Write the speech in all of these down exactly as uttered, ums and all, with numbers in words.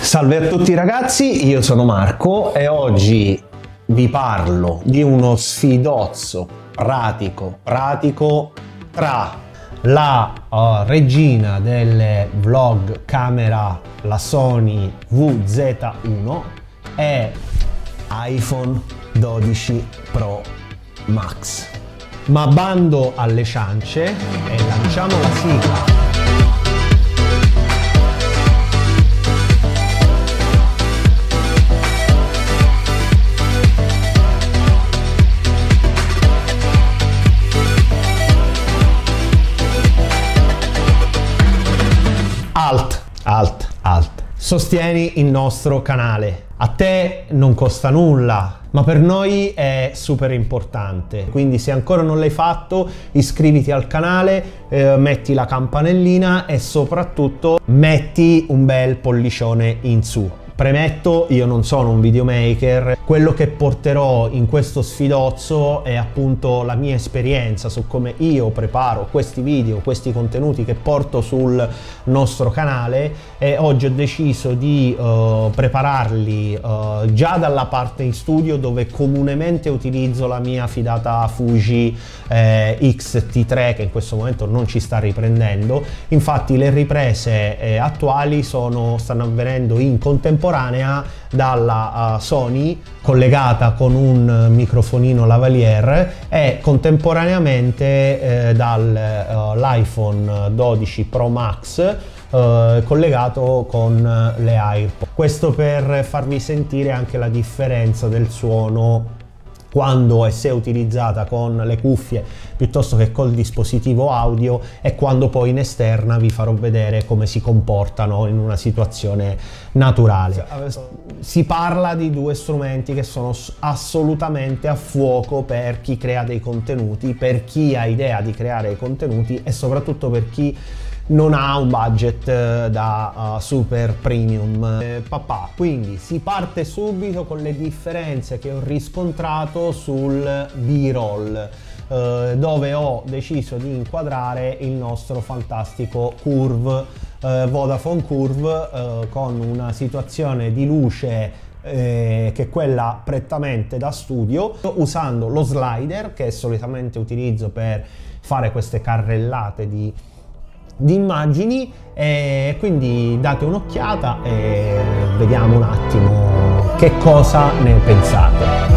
Salve a tutti ragazzi, io sono Marco e oggi vi parlo di uno sfidozzo pratico, pratico tra la uh, regina delle vlog camera, la Sony V Z uno, e iPhone dodici Pro Max. Ma bando alle ciance e lanciamo la sigla. Alt, alt, alt. Sostieni il nostro canale. A te non costa nulla, ma per noi è super importante. Quindi se ancora non l'hai fatto, iscriviti al canale, eh, metti la campanellina e soprattutto metti un bel pollicione in su. Premetto, io non sono un videomaker, quello che porterò in questo sfidozzo è appunto la mia esperienza su come io preparo questi video, questi contenuti che porto sul nostro canale, e oggi ho deciso di uh, prepararli uh, già dalla parte in studio, dove comunemente utilizzo la mia fidata Fuji eh, X T tre, che in questo momento non ci sta riprendendo. Infatti le riprese eh, attuali sono, stanno avvenendo in contemporanea dalla uh, Sony, collegata con un microfonino lavalier, e contemporaneamente eh, dall'iPhone uh, dodici Pro Max uh, collegato con le AirPods. Questo per farvi sentire anche la differenza del suono quando e se utilizzata con le cuffie piuttosto che col dispositivo audio, e quando poi in esterna vi farò vedere come si comportano in una situazione naturale. Si parla di due strumenti che sono assolutamente a fuoco per chi crea dei contenuti, per chi ha idea di creare dei contenuti e soprattutto per chi non ha un budget da uh, super premium eh, papà. Quindi si parte subito con le differenze che ho riscontrato sul B-roll, eh, dove ho deciso di inquadrare il nostro fantastico Curve, eh, Vodafone Curve, eh, con una situazione di luce eh, che è quella prettamente da studio, usando lo slider che solitamente utilizzo per fare queste carrellate di di immagini, e quindi date un'occhiata e vediamo un attimo che cosa ne pensate.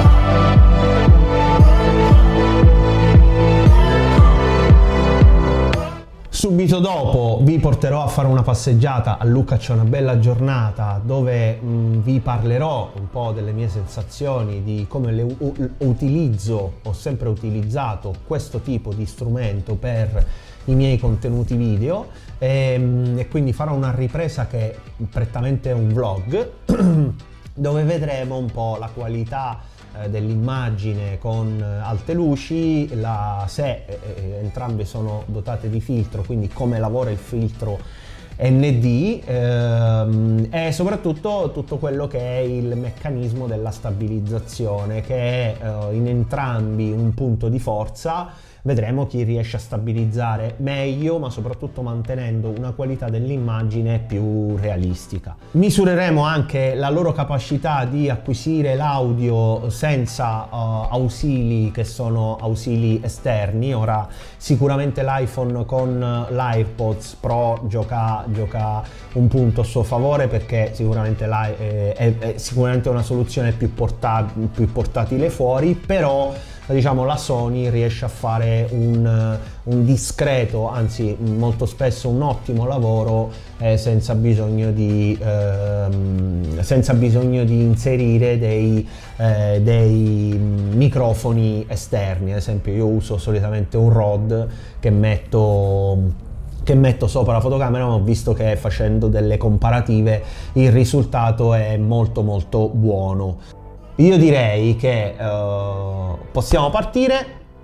Subito dopo vi porterò a fare una passeggiata a Lucca C'è una bella giornata, dove mh, vi parlerò un po' delle mie sensazioni, di come le utilizzo, ho sempre utilizzato questo tipo di strumento per i miei contenuti video, e, e quindi farò una ripresa che è prettamente un vlog dove vedremo un po' la qualità eh, dell'immagine con alte luci, la, se eh, entrambe sono dotate di filtro, quindi come lavora il filtro N D, ehm, e soprattutto tutto quello che è il meccanismo della stabilizzazione, che è eh, in entrambi un punto di forza. Vedremo chi riesce a stabilizzare meglio, ma soprattutto mantenendo una qualità dell'immagine più realistica. Misureremo anche la loro capacità di acquisire l'audio senza uh, ausili che sono ausili esterni. Ora sicuramente l'iPhone con l'AirPods Pro gioca, gioca un punto a suo favore, perché sicuramente la, è, è, è sicuramente una soluzione più, porta, più portatile fuori, però diciamo la Sony riesce a fare un, un discreto, anzi molto spesso un ottimo lavoro eh, senza bisogno di ehm, senza bisogno di inserire dei, eh, dei microfoni esterni. Ad esempio io uso solitamente un Rode che metto che metto sopra la fotocamera, ma ho visto che facendo delle comparative il risultato è molto molto buono. Io direi che uh, possiamo partire.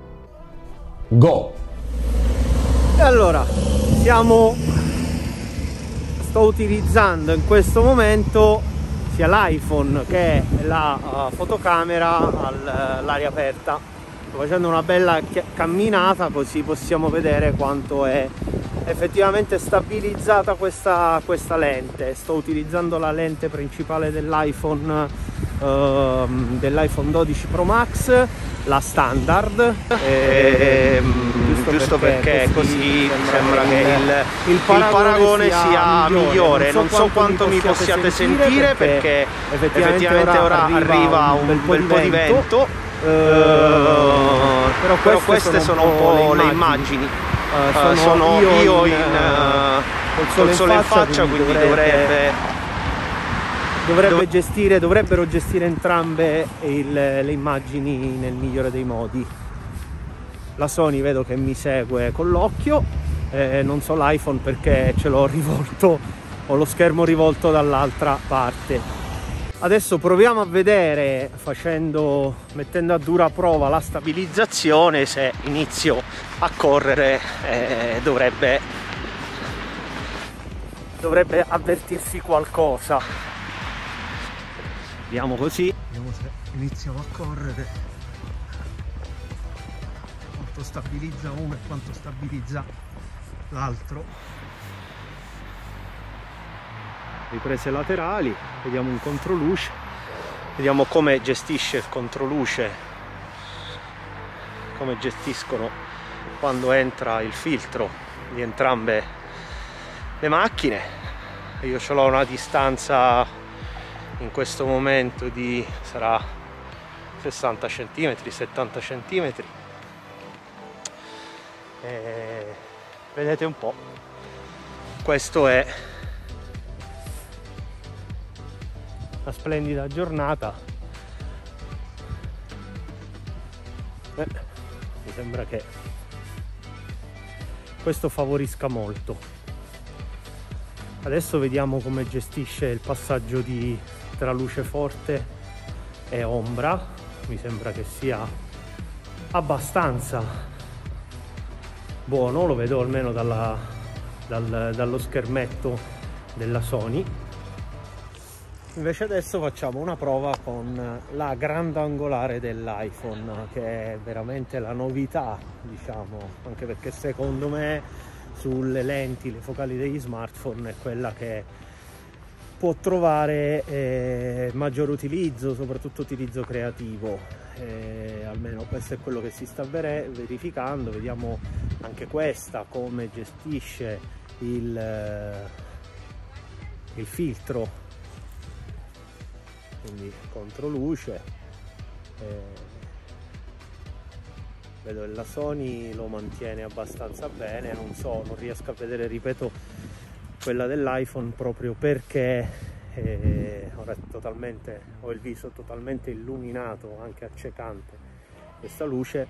Go! E allora, siamo sto utilizzando in questo momento sia l'iPhone che la uh, fotocamera all'aria aperta. Sto facendo una bella camminata, così possiamo vedere quanto è effettivamente stabilizzata questa, questa lente. Sto utilizzando la lente principale dell'iPhone uh, dell'iPhone dodici Pro Max, la standard, e, giusto, giusto perché, perché così sembra che il, il, paragone, il paragone sia migliore. Non so, non so quanto mi possiate sentire, perché, perché effettivamente, effettivamente ora arriva un bel po' di vento, vento. Uh, però, però queste sono un po' le immagini. Uh, sono, uh, sono io, io in, in, uh, col sole, sole in faccia, quindi, quindi dovrebbe, dovrebbe dov gestire, dovrebbero gestire entrambe il, le immagini nel migliore dei modi. La Sony vedo che mi segue con l'occhio, eh, non so l'iPhone perché ce l'ho rivolto, ho lo schermo rivolto dall'altra parte. Adesso proviamo a vedere, facendo, mettendo a dura prova la stabilizzazione, se inizio a correre eh, dovrebbe, dovrebbe avvertirsi qualcosa. Vediamo così. Vediamo se iniziamo a correre. Quanto stabilizza uno e quanto stabilizza l'altro. Riprese laterali, vediamo un controluce, vediamo come gestisce il controluce, come gestiscono quando entra il filtro di entrambe le macchine. Io ce l'ho a una distanza in questo momento di sarà sessanta centimetri, settanta centimetri, e vedete un po', questo è una splendida giornata. Eh, mi sembra che questo favorisca molto. Adesso vediamo come gestisce il passaggio di, tra luce forte e ombra. Mi sembra che sia abbastanza buono, lo vedo almeno dalla, dal, dallo schermetto della Sony. Invece adesso facciamo una prova con la grandangolare dell'iPhone, che è veramente la novità, diciamo, anche perché secondo me sulle lenti, le focali degli smartphone, è quella che può trovare eh, maggior utilizzo, soprattutto utilizzo creativo. Eh, almeno questo è quello che si sta verificando. Vediamo anche questa come gestisce il, eh, il filtro, quindi controluce. Eh, vedo che la Sony lo mantiene abbastanza bene, non so, non riesco a vedere, ripeto, quella dell'iPhone proprio perché eh, ora è totalmente, ho il viso totalmente illuminato, anche accecante questa luce,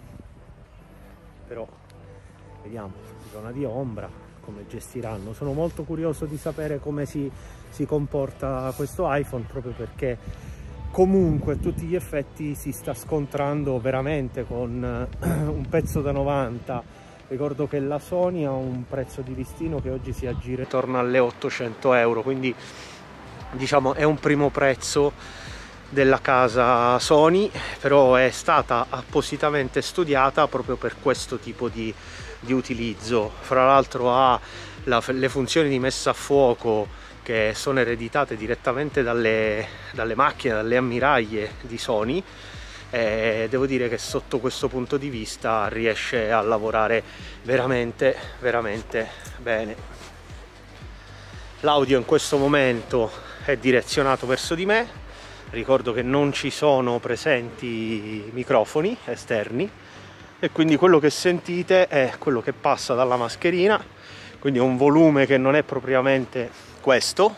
però vediamo, zona di ombra, come gestiranno. Sono molto curioso di sapere come si, si comporta questo iPhone, proprio perché comunque a tutti gli effetti si sta scontrando veramente con un pezzo da novanta. Ricordo che la Sony ha un prezzo di listino che oggi si aggira intorno alle ottocento euro, quindi diciamo è un primo prezzo della casa Sony, però è stata appositamente studiata proprio per questo tipo di, di utilizzo. Fra l'altro ha la, le funzioni di messa a fuoco che sono ereditate direttamente dalle, dalle macchine, dalle ammiraglie di Sony, e devo dire che sotto questo punto di vista riesce a lavorare veramente veramente bene. L'audio in questo momento è direzionato verso di me, ricordo che non ci sono presenti microfoni esterni e quindi quello che sentite è quello che passa dalla mascherina, quindi è un volume che non è propriamente questo,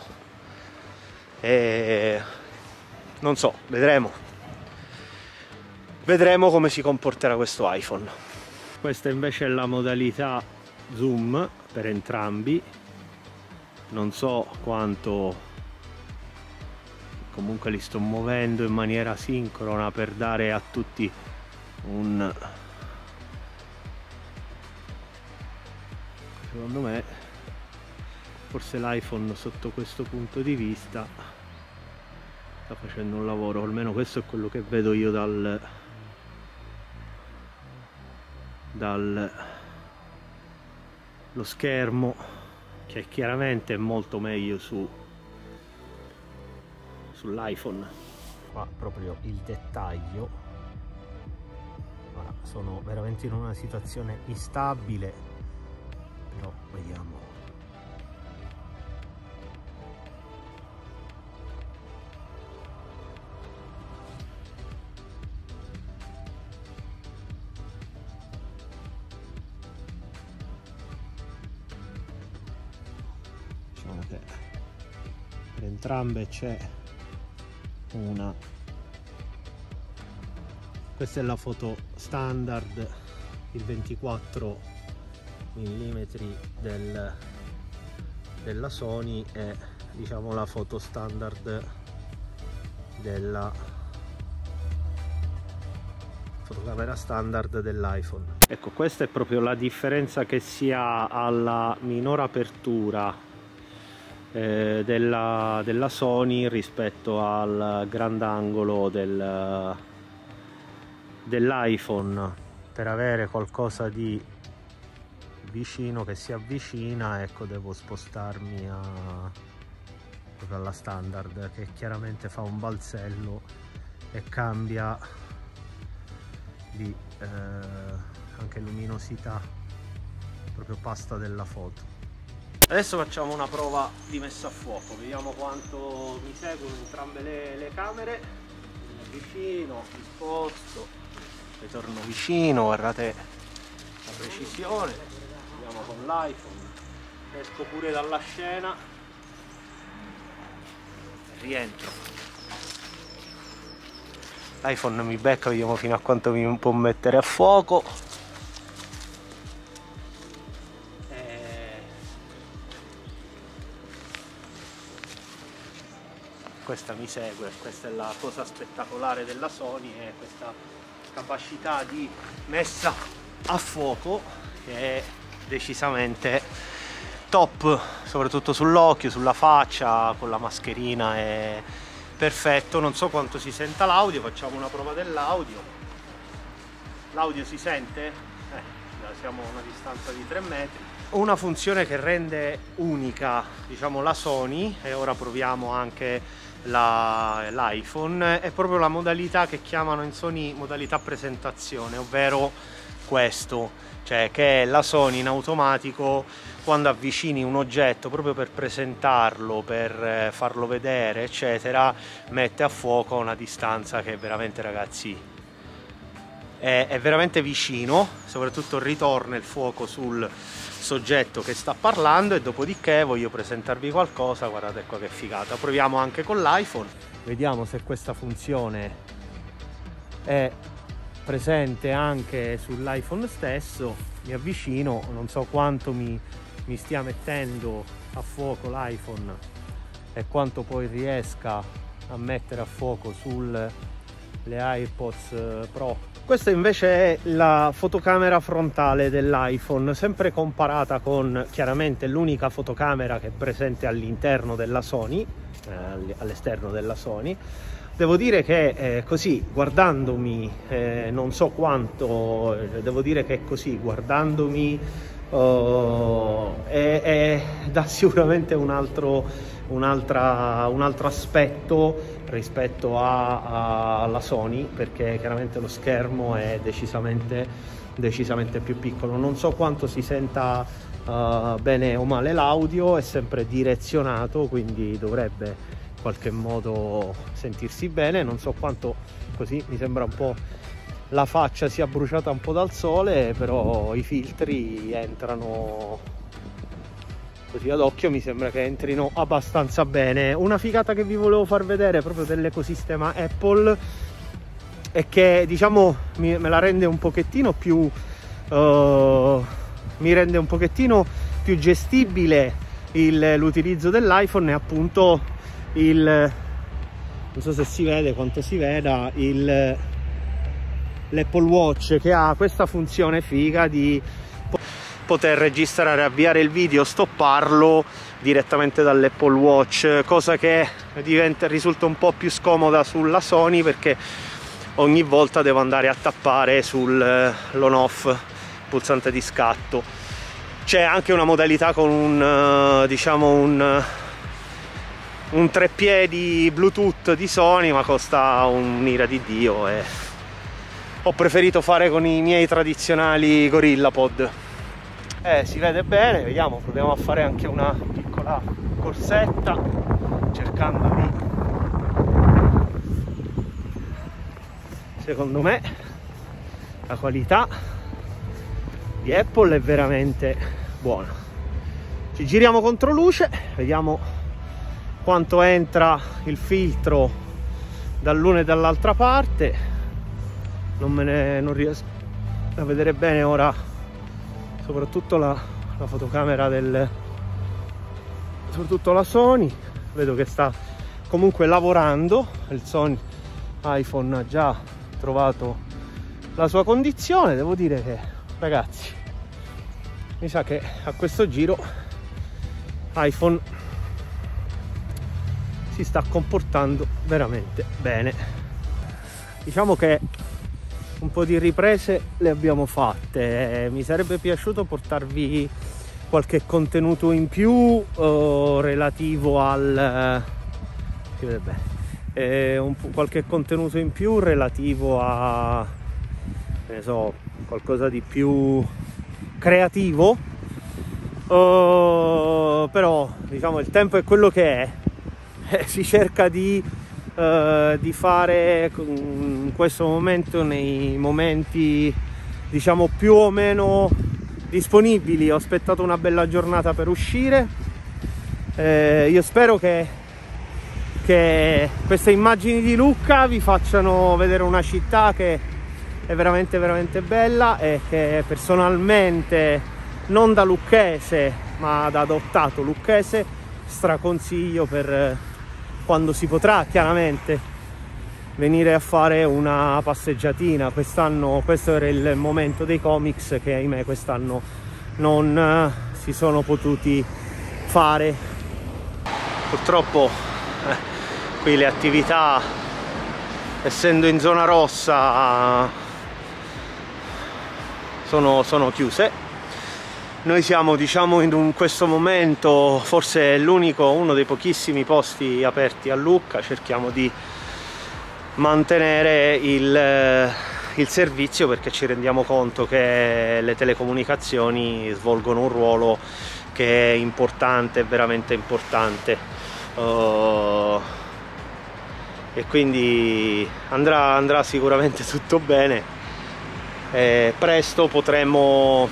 e non so, vedremo vedremo come si comporterà questo iPhone. Questa invece è la modalità zoom per entrambi, non so quanto, comunque li sto muovendo in maniera sincrona per dare a tutti un, secondo me forse l'iPhone sotto questo punto di vista sta facendo un lavoro, almeno questo è quello che vedo io dal dal lo schermo, che chiaramente è molto meglio su sull'iPhone. Qua proprio il dettaglio. Ora sono veramente in una situazione instabile, però vediamo. Diciamo che per entrambe c'è una, questa è la foto standard, il ventiquattro millimetri del, della Sony, e diciamo la foto standard della fotocamera standard dell'iPhone. Ecco, questa è proprio la differenza che si ha alla minore apertura Eh, della, della Sony rispetto al grandangolo del, dell'iPhone. Per avere qualcosa di vicino che si avvicina, ecco, devo spostarmi a, proprio alla standard, che chiaramente fa un balzello e cambia di eh, anche luminosità, proprio pasta della foto. Adesso facciamo una prova di messa a fuoco, vediamo quanto mi seguono entrambe le, le camere. Vicino, mi sposto, ritorno vicino, guardate la precisione. Andiamo con l'iPhone, esco pure dalla scena, rientro. L'iPhone mi becca, vediamo fino a quanto mi può mettere a fuoco. Questa mi segue, questa è la cosa spettacolare della Sony, è questa capacità di messa a fuoco che è decisamente top, soprattutto sull'occhio, sulla faccia, con la mascherina è perfetto. Non so quanto si senta l'audio, facciamo una prova dell'audio. L'audio si sente? Eh, siamo a una distanza di tre metri. Una funzione che rende unica, diciamo, la Sony, e ora proviamo anche l'iPhone, è proprio la modalità che chiamano in Sony modalità presentazione, ovvero questo, cioè che la Sony in automatico, quando avvicini un oggetto proprio per presentarlo, per farlo vedere eccetera, mette a fuoco a una distanza che veramente, ragazzi, è, è veramente vicino, soprattutto ritorna il fuoco sul soggetto che sta parlando. E dopodiché voglio presentarvi qualcosa, guardate qua che figata. Proviamo anche con l'iPhone, vediamo se questa funzione è presente anche sull'iPhone stesso. Mi avvicino, non so quanto mi, mi stia mettendo a fuoco l'iPhone e quanto poi riesca a mettere a fuoco sulle AirPods Pro. Questa invece è la fotocamera frontale dell'iPhone, sempre comparata con chiaramente l'unica fotocamera che è presente all'interno della Sony, eh, all'esterno della Sony. Devo dire che eh, così, guardandomi, eh, non so quanto, eh, devo dire che così, guardandomi, uh, è, è, dà sicuramente un altro, un, altra, un altro aspetto rispetto a, a, alla Sony, perché chiaramente lo schermo è decisamente, decisamente più piccolo. Non so quanto si senta uh, bene o male l'audio, è sempre direzionato, quindi dovrebbe in qualche modo sentirsi bene. Non so quanto, così mi sembra un po' la faccia sia bruciata un po' dal sole, però i filtri entrano così ad occhio, mi sembra che entrino abbastanza bene. Una figata che vi volevo far vedere proprio dell'ecosistema Apple è che, diciamo, mi, me la rende un pochettino più uh, mi rende un pochettino più gestibile l'utilizzo dell'iPhone, e appunto il, non so se si vede, quanto si veda, il l'Apple Watch, che ha questa funzione figa di poter registrare, avviare il video, stopparlo direttamente dall'Apple Watch, cosa che diventa, risulta un po' più scomoda sulla Sony, perché ogni volta devo andare a tappare sull'on off, pulsante di scatto. C'è anche una modalità con un, diciamo, un, un treppiedi Bluetooth di Sony, ma costa un'ira di Dio, e ho preferito fare con i miei tradizionali GorillaPod. Eh, si vede bene, vediamo, proviamo a fare anche una piccola corsetta, cercando di... Secondo me la qualità di Apple è veramente buona. Ci giriamo contro luce, vediamo quanto entra il filtro dall'una e dall'altra parte. Non me ne non riesco a vedere bene ora, soprattutto la, la fotocamera del soprattutto la Sony. Vedo che sta comunque lavorando, il Sony iPhone ha già trovato la sua condizione. Devo dire che, ragazzi, mi sa che a questo giro iPhone si sta comportando veramente bene. Diciamo che un po' di riprese le abbiamo fatte. Mi sarebbe piaciuto portarvi qualche contenuto in più eh, relativo al si vede bene, eh, un qualche contenuto in più relativo a, ne so, qualcosa di più creativo, uh, però diciamo il tempo è quello che è, eh, si cerca di, uh, di fare in questo momento, nei momenti diciamo più o meno disponibili. Ho aspettato una bella giornata per uscire, eh, io spero che, che queste immagini di Lucca vi facciano vedere una città che è veramente veramente bella, e che personalmente, non da lucchese ma da adottato lucchese, straconsiglio per quando si potrà chiaramente venire a fare una passeggiatina. Quest'anno questo era il momento dei comics che ahimè quest'anno non si sono potuti fare. Purtroppo eh, qui le attività, essendo in zona rossa, Sono, sono chiuse. Noi siamo, diciamo, in un, questo momento forse l'unico, uno dei pochissimi posti aperti a Lucca. Cerchiamo di mantenere il, il servizio, perché ci rendiamo conto che le telecomunicazioni svolgono un ruolo che è importante, veramente importante, uh, e quindi andrà, andrà sicuramente tutto bene. Eh, presto potremo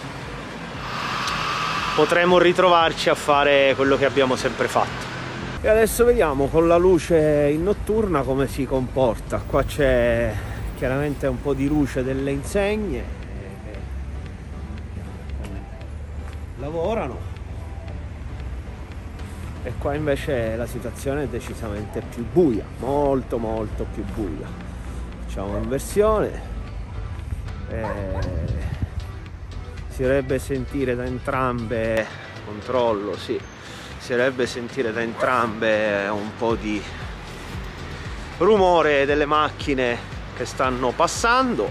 potremo ritrovarci a fare quello che abbiamo sempre fatto. E adesso vediamo con la luce in notturna come si comporta. Qua c'è chiaramente un po' di luce delle insegne che lavorano, e qua invece la situazione è decisamente più buia, molto molto più buia. Facciamo inversione. Eh, si dovrebbe sentire da entrambe, controllo, sì, si dovrebbe sentire da entrambe un po' di rumore delle macchine che stanno passando.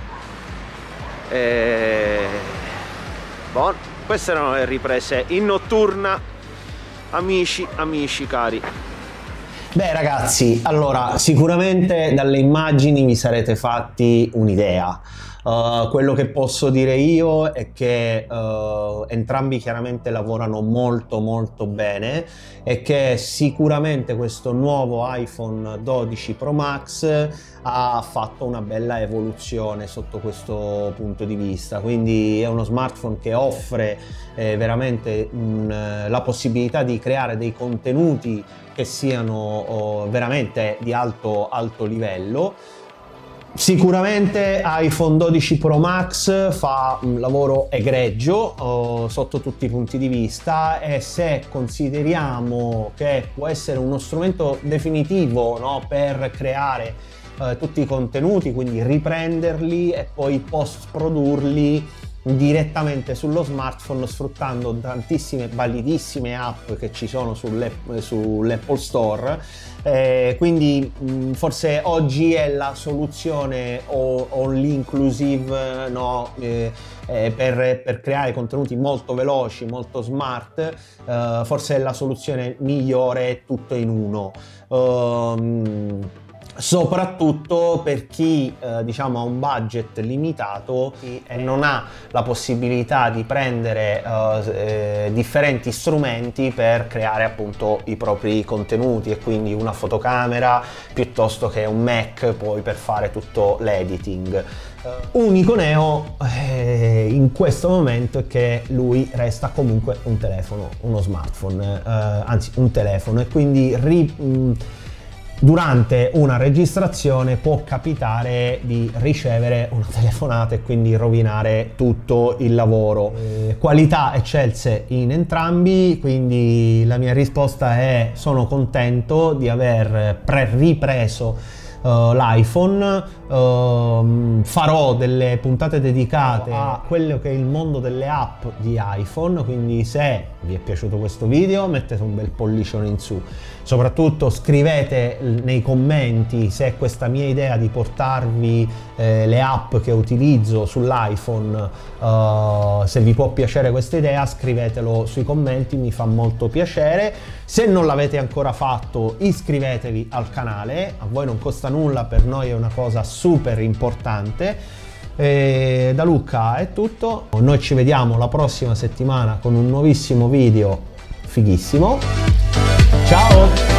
Eh, bon, queste erano le riprese in notturna, amici, amici cari. Beh ragazzi, allora sicuramente dalle immagini vi sarete fatti un'idea. Uh, quello che posso dire io è che uh, entrambi chiaramente lavorano molto molto bene, e che sicuramente questo nuovo iPhone dodici Pro Max ha fatto una bella evoluzione sotto questo punto di vista. Quindi è uno smartphone che offre eh, veramente un, la possibilità di creare dei contenuti che siano oh, veramente di alto alto livello. Sicuramente iPhone dodici Pro Max fa un lavoro egregio oh, sotto tutti i punti di vista, e se consideriamo che può essere uno strumento definitivo, no, per creare eh, tutti i contenuti, quindi riprenderli e poi post produrli direttamente sullo smartphone sfruttando tantissime validissime app che ci sono sull'Apple Store. Eh, quindi mh, forse oggi è la soluzione all inclusive, no? eh, eh, per, per creare contenuti molto veloci, molto smart. Eh, forse è la soluzione migliore, tutto in uno. Um, soprattutto per chi eh, diciamo ha un budget limitato e non ha la possibilità di prendere eh, eh, differenti strumenti per creare appunto i propri contenuti, e quindi una fotocamera piuttosto che un Mac poi per fare tutto l'editing. Uh, unico neo eh, in questo momento è che lui resta comunque un telefono, uno smartphone, eh, anzi un telefono, e quindi ri, mh, durante una registrazione può capitare di ricevere una telefonata e quindi rovinare tutto il lavoro. Eh, qualità eccelse in entrambi, quindi la mia risposta è: sono contento di aver pre- ripreso Uh, l'iPhone. Uh, farò delle puntate dedicate a quello che è il mondo delle app di iPhone, quindi se vi è piaciuto questo video mettete un bel pollicione in su, soprattutto scrivete nei commenti se questa mia idea di portarvi eh, le app che utilizzo sull'iPhone, uh, se vi può piacere questa idea, scrivetelo sui commenti, mi fa molto piacere. Se non l'avete ancora fatto, iscrivetevi al canale, a voi non costa nulla, per noi è una cosa super importante. E da Luca è tutto, noi ci vediamo la prossima settimana con un nuovissimo video fighissimo. Ciao!